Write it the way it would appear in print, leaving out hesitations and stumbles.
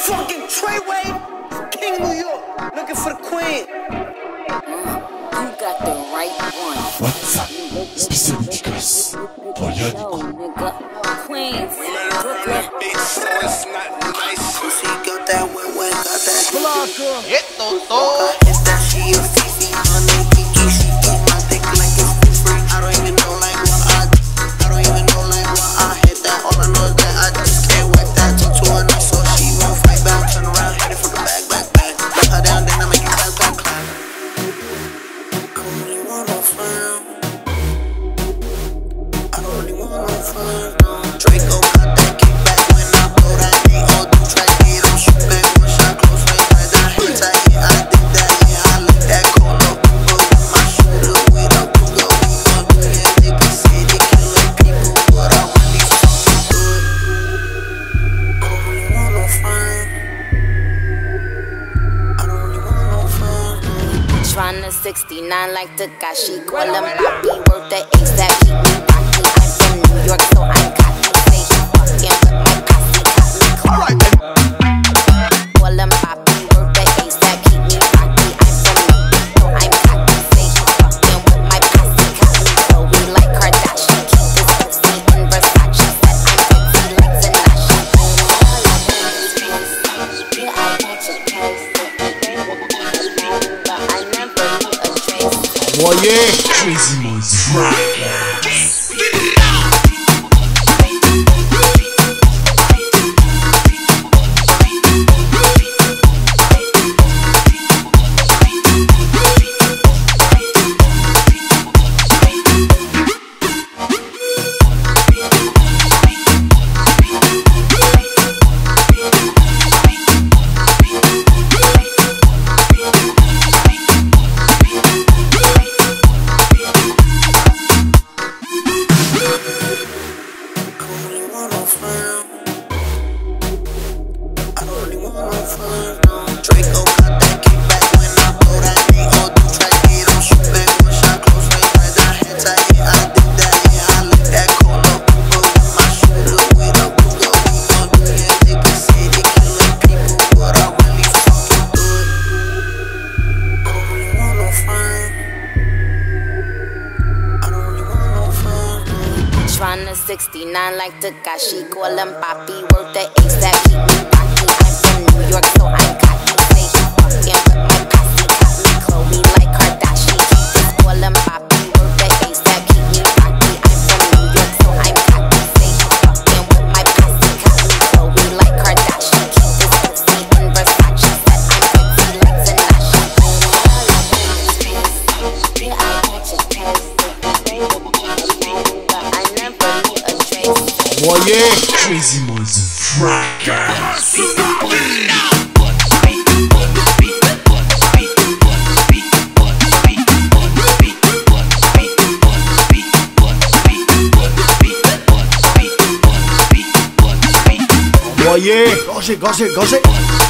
fucking Treyway, King New York, looking for the queen. You got the right one. What's up? Spécialiste Royalico. Queens, Brooklyn. So it's not nice. She got that wet, got that Blanca. Hit that she a FEFE, honey, Kiki. She eat my dick like it's free. I don't even know like what I hit that. All I know is that I just can't whack that. Talk to her now, so she won't fight back. Turn around, hit it from the back. Knock her down, then I make it clap. I don't really want no fun. I don't really want no fun. Draco got that kickback when I blow that. They all do track, they don't shoot back. One shot close range, right that hit tight. Yeah, I did that, yeah, I lick that cold up. But with my shooter, with a Google, we gon' do it. They can say they killing people, but I really fucking good. I don't really want no fun. I don't really want no fun. tryna 69 like Takashi. Call him Poppy, worth the ace that keep me rocky. I'm from New York, so I'm cocky. Say he fucking with my posse, got me caught. Call him Poppy, worth the ace that keep me rocky. I'm from New York, so I'm cocky. Say he fucking with my posse, got me Chloe like Kardashian. Keep this pussy in Versace. Said I'm pretty like Tanashi. Yeah, I catch a case. Voyez Crazy Moze. Draco got that kickback when I blow that. They all do track, they don't shoot back. One shot close range, right that hit tight. Yeah, I did that, yeah, I lick that cold up. But with my shooter, with a Google, we gon' do it. They can say they killing people, but I really fucking do it. I don't really want no fun. I don't really want no fun. Tryna 69 like Takashi. Call him Poppy, worth the ace that keep me rocky. I'm from New York, so I'm cocky. Say he fucking with my posse, got me Chloe like Kardashian. Call him Poppy, worth the ace that keep me rocky. I'm from New York, so I'm cocky. Say he fucking with my posse, got me Chloe like Kardashian. Keep this pussy in Versace. Said I'm pretty like Tanashi. Yeah, I catch a case. I never need a trace. Voyez Crazy Moze. Voyez, gangez.